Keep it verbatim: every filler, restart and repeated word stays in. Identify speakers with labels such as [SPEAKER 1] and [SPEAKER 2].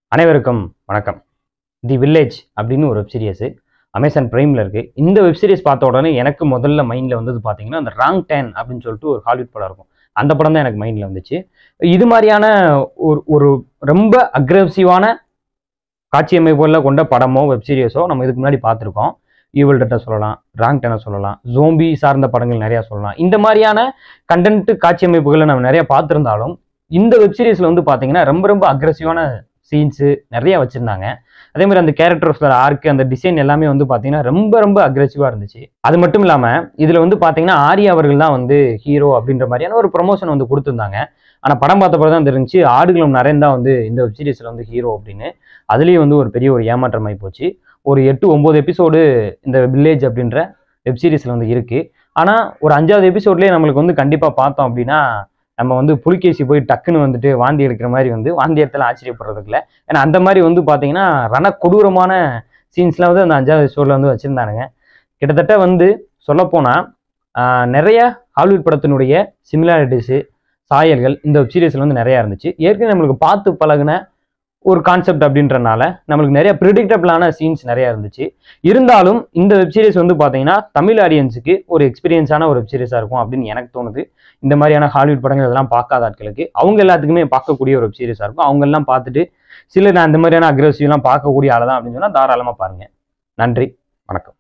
[SPEAKER 1] அனைவருக்கும் வணக்கம். The village அப்படின்னு ஒரு வெப் சீரிஸ் அமேசான் பிரைமில் இருக்குது. இந்த வெப் சீரிஸ் பார்த்த உடனே எனக்கு முதல்ல மைண்டில் வந்தது பார்த்தீங்கன்னா அந்த ராங் டேன் அப்படின்னு சொல்லிட்டு ஒரு ஹாலிவுட் படம் இருக்கும். அந்த படம் தான் எனக்கு மைண்டில் வந்துச்சு. இது மாதிரியான ஒரு ஒரு ரொம்ப அக்ரெசிவான காட்சி அமைப்புகளில் கொண்ட படமோ வெப் சீரிஸோ நம்ம இதுக்கு முன்னாடி பார்த்துருக்கோம். ஈவில் டெட்டை சொல்லலாம், ராங் டெனை சொல்லலாம், ஜோம்பி சார்ந்த படங்கள் நிறையா சொல்லலாம். இந்த மாதிரியான கண்டென்ட் காட்சி அமைப்புகளை நம்ம நிறையா பார்த்துருந்தாலும் இந்த வெப் சீரிஸில் வந்து பார்த்தீங்கன்னா ரொம்ப ரொம்ப அக்ரெசிவான சீன்ஸு நிறைய வச்சுருந்தாங்க. அதே மாதிரி அந்த கேரக்டர்ஸோட ஆர்க்கு, அந்த டிசைன் எல்லாமே வந்து பார்த்தீங்கன்னா ரொம்ப ரொம்ப அக்ரெசிவாக இருந்துச்சு. அது மட்டும் இல்லாமல் இதில் வந்து பார்த்தீங்கன்னா ஆர்யா அவர்கள் தான் வந்து ஹீரோ அப்படின்ற மாதிரியான ஒரு ப்ரொமோஷன் வந்து கொடுத்துருந்தாங்க. ஆனால் படம் பார்த்த பிறகு தான் தெரிஞ்சு ஆடுகளும் நிறைய தான் வந்து இந்த வெப் சீரிஸில் வந்து ஹீரோ அப்படின்னு. அதுலேயும் வந்து ஒரு பெரிய ஒரு ஏமாற்றமாகி போச்சு. ஒரு எட்டு ஒம்பது எபிசோடு இந்த வில்லேஜ் அப்படின்ற வெப் சீரிஸில் வந்து இருக்குது. ஆனால் ஒரு அஞ்சாவது எபிசோட்லேயே நம்மளுக்கு வந்து கண்டிப்பாக பார்த்தோம் அப்படின்னா நம்ம வந்து புலிகேசி போய் டக்குன்னு வந்துட்டு வாந்தி எடுக்கிற மாதிரி வந்து வாந்தி இடத்துல ஆச்சரியப்படுறதுக்கு இல்லை. ஏன்னா அந்த மாதிரி வந்து பார்த்தீங்கன்னா ரண கொடூரமான சீன்ஸ்லாம் வந்து அந்த அஞ்சாவது எபிசோடில் வந்து வச்சுருந்தானுங்க. கிட்டத்தட்ட வந்து சொல்லப்போனால் நிறைய ஹாலிவுட் படத்தினுடைய சிமிலாரிட்டிஸு, சாயல்கள் இந்த வெப் சீரிஸில் வந்து நிறையா இருந்துச்சு. ஏற்கனவே நம்மளுக்கு பார்த்து பழகின ஒரு கான்செப்ட் அப்படின்றனால நம்மளுக்கு நிறைய ப்ரிடிக்டபிளான சீன்ஸ் நிறையா இருந்துச்சு. இருந்தாலும் இந்த வெப் சீரிஸ் வந்து பார்த்தீங்கன்னா தமிழ் ஆடியன்ஸுக்கு ஒரு எக்ஸ்பீரியன்ஸான ஒரு வெப் சீரிஸாக இருக்கும் அப்படின்னு எனக்கு தோணுது. இந்த மாதிரியான ஹாலிவுட் படங்கள் இதெல்லாம் பார்க்காத ஆட்களுக்கு அவங்க எல்லாத்துக்குமே பார்க்கக்கூடிய ஒரு வெப் சீரிஸாக இருக்கும். அவங்க எல்லாம் பார்த்துட்டு சில நான் இந்த மாதிரியான அக்ரெசிவ்லாம் பார்க்கக்கூடிய ஆள் தான் அப்படின்னு சொன்னால் தாராளமாக பாருங்கள். நன்றி, வணக்கம்.